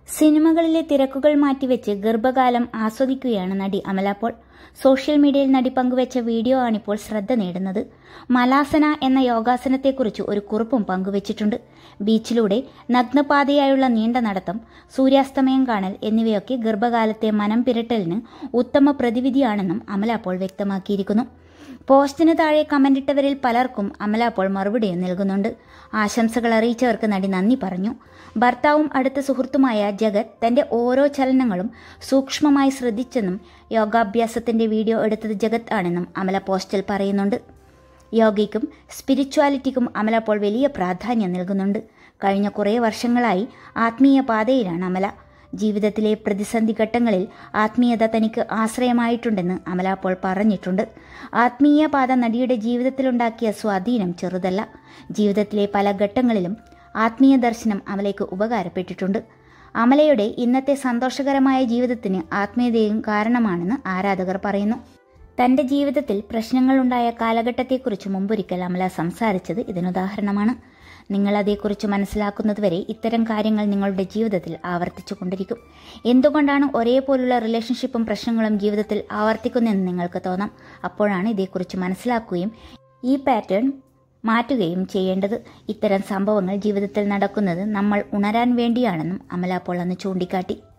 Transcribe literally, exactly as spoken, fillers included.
സിനിമകളിലെ തിരക്കുകൾ മാറ്റിവെച്ച് ഗർഭകാലം ആസ്വദിക്കുകയാണ് നടി അമല പോൾ. സോഷ്യൽ മീഡിയയിൽ നടി പങ്കുവച്ച വീഡിയോ ആണിപ്പോൾ ശ്രദ്ധ നേടുന്നത്. മലാസന എന്ന യോഗാസനത്തെക്കുറിച്ച് ഒരു കുറിപ്പും പങ്കുവച്ചിട്ടുണ്ട്. ബീച്ചിലൂടെ നഗ്നപാതയായുള്ള നീണ്ട നടത്തം, സൂര്യാസ്തമയം കാണൽ എന്നിവയൊക്കെ ഗർഭകാലത്തെ മനം പിരട്ടലിന് ഉത്തമ പ്രതിവിധിയാണെന്നും അമല പോൾ വ്യക്തമാക്കിയിരിക്കുന്നു. പോസ്റ്റിന് താഴെ കമന്റിട്ടവരിൽ പലർക്കും അമല പോൾ മറുപടിയും നൽകുന്നുണ്ട്. ആശംസകൾ അറിയിച്ചവർക്ക് നടി നന്ദി പറഞ്ഞു. ഭർത്താവും അടുത്ത സുഹൃത്തുമായ ജഗത് തന്റെ ഓരോ ചലനങ്ങളും സൂക്ഷ്മമായി ശ്രദ്ധിച്ചെന്നും യോഗാഭ്യാസത്തിന്റെ വീഡിയോ എടുത്തത് ജഗത് ആണെന്നും അമല പോസ്റ്റിൽ പറയുന്നുണ്ട്. യോഗയ്ക്കും സ്പിരിച്വാലിറ്റിക്കും അമല പോൾ വലിയ പ്രാധാന്യം നൽകുന്നുണ്ട്. കഴിഞ്ഞ കുറേ വർഷങ്ങളായി ആത്മീയ പാതയിലാണ് അമല. ജീവിതത്തിലെ പ്രതിസന്ധി ഘട്ടങ്ങളിൽ ആത്മീയത തനിക്ക് ആശ്രയമായിട്ടുണ്ടെന്ന് അമല പോൾ പറഞ്ഞിട്ടുണ്ട്. ആത്മീയ പാത നടിയുടെ ജീവിതത്തിലുണ്ടാക്കിയ സ്വാധീനം ചെറുതല്ല. ജീവിതത്തിലെ പല ഘട്ടങ്ങളിലും ആത്മീയ ദർശനം അമലയ്ക്ക് ഉപകാരപ്പെട്ടിട്ടുണ്ട്. അമലയുടെ ഇന്നത്തെ സന്തോഷകരമായ ജീവിതത്തിന് ആത്മീയതയും കാരണമാണെന്ന് ആരാധകർ പറയുന്നു. തന്റെ ജീവിതത്തിൽ പ്രശ്നങ്ങളുണ്ടായ കാലഘട്ടത്തെക്കുറിച്ച് മുമ്പൊരിക്കൽ അമല സംസാരിച്ചത് ഇതിനുദാഹരണമാണ്. നിങ്ങൾ അതേക്കുറിച്ച് മനസ്സിലാക്കുന്നതുവരെ ഇത്തരം കാര്യങ്ങൾ നിങ്ങളുടെ ജീവിതത്തിൽ ആവർത്തിച്ചു കൊണ്ടിരിക്കും. എന്തുകൊണ്ടാണ് ഒരേപോലുള്ള റിലേഷൻഷിപ്പും പ്രശ്നങ്ങളും ജീവിതത്തിൽ ആവർത്തിക്കുന്നതെന്ന് നിങ്ങൾക്ക് തോന്നാം. അപ്പോഴാണ് ഇതേക്കുറിച്ച് മനസ്സിലാക്കുകയും ഈ പാറ്റേൺ മാറ്റുകയും ചെയ്യേണ്ടത്. ഇത്തരം സംഭവങ്ങൾ ജീവിതത്തിൽ നടക്കുന്നത് നമ്മൾ ഉണരാൻ വേണ്ടിയാണെന്നും അമല പോൾ അന്ന് ചൂണ്ടിക്കാട്ടി.